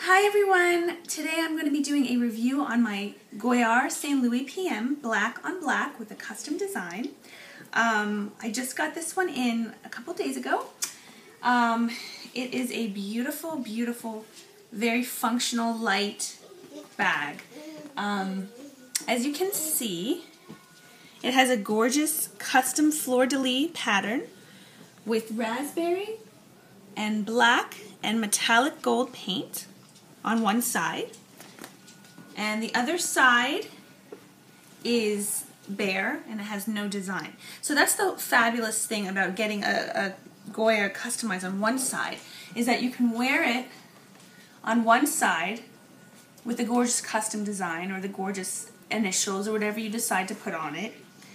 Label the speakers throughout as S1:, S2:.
S1: Hi everyone! Today I'm going to be doing a review on my Goyard St. Louis PM black on black with a custom design. I just got this one in a couple days ago. It is a beautiful, beautiful, very functional, light bag. As you can see, it has a gorgeous custom fleur-de-lis pattern with raspberry and black and metallic gold paint on one side, and the other side is bare and it has no design. So that's the fabulous thing about getting a Goyard customized on one side, is that you can wear it on one side with the gorgeous custom design or the gorgeous initials or whatever you decide to put on it,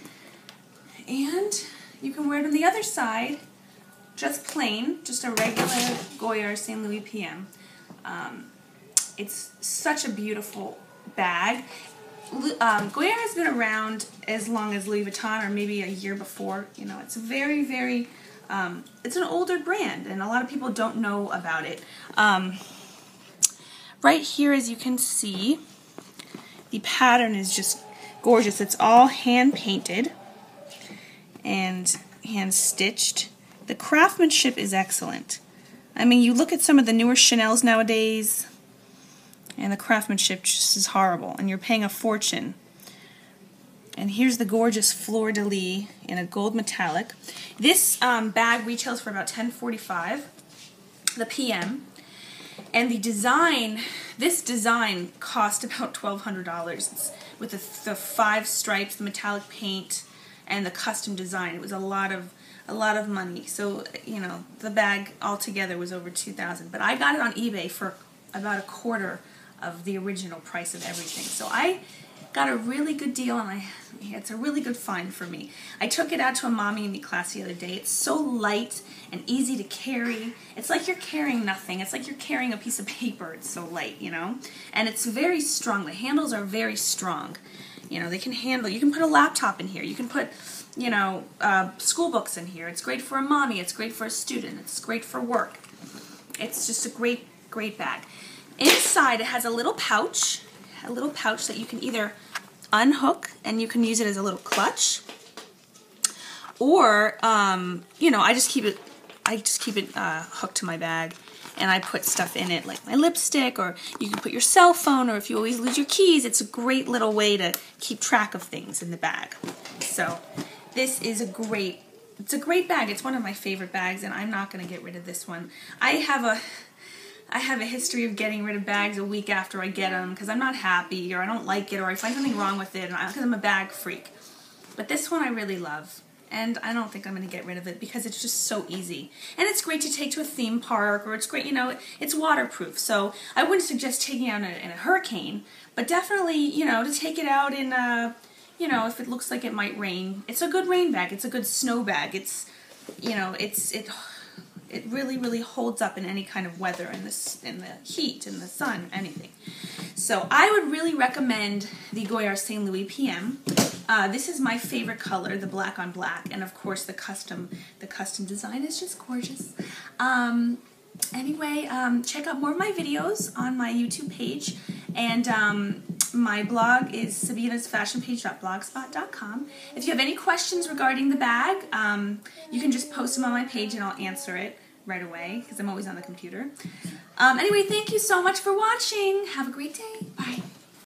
S1: and you can wear it on the other side just plain, just a regular Goyard St. Louis PM. It's such a beautiful bag. Goyard has been around as long as Louis Vuitton, or maybe a year before. You know, it's a very, very, it's an older brand, and a lot of people don't know about it. Right here, as you can see, the pattern is just gorgeous. It's all hand-painted and hand-stitched. The craftsmanship is excellent. I mean, you look at some of the newer Chanels nowadays, and the craftsmanship just is horrible, and you're paying a fortune. And here's the gorgeous fleur-de-lis in a gold metallic. This bag retails for about $10.45, the PM, and the design, this design cost about $1,200. It's with the 5 stripes, the metallic paint, and the custom design. It was a lot of money. So, you know, the bag altogether was over $2,000. But I got it on eBay for about a quarter of the original price of everything. So I got a really good deal, and it's a really good find for me. I took it out to a mommy and me class the other day. It's so light and easy to carry. It's like you're carrying nothing. It's like you're carrying a piece of paper. It's so light, you know? And it's very strong. The handles are very strong. You know, they can handle, you can put a laptop in here. You can put, you know, school books in here. It's great for a mommy. It's great for a student. It's great for work. It's just a great, great bag. Inside, it has a little pouch that you can either unhook and you can use it as a little clutch, or you know, I just keep it hooked to my bag, and I put stuff in it like my lipstick, or you can put your cell phone, or if you always lose your keys, it's a great little way to keep track of things in the bag. So this is it's a great bag. It's one of my favorite bags, and I'm not going to get rid of this one. I have a history of getting rid of bags a week after I get them because I'm not happy, or I don't like it, or I find something wrong with it, because I'm a bag freak. But this one I really love, and I don't think I'm going to get rid of it because it's just so easy. And it's great to take to a theme park, or it's great, you know, it's waterproof. So I wouldn't suggest taking it out in a hurricane, but definitely, you know, to take it out in you know, if it looks like it might rain. It's a good rain bag. It's a good snow bag. It's, you know, it really, really holds up in any kind of weather, in the heat, in the sun, anything. So I would really recommend the Goyard St. Louis PM. This is my favorite color, the black on black, and of course the custom design is just gorgeous. Anyway, check out more of my videos on my YouTube page, and my blog is sabinasfashionpage.blogspot.com. If you have any questions regarding the bag, you can just post them on my page and I'll answer it right away because I'm always on the computer. Anyway, thank you so much for watching. Have a great day. Bye.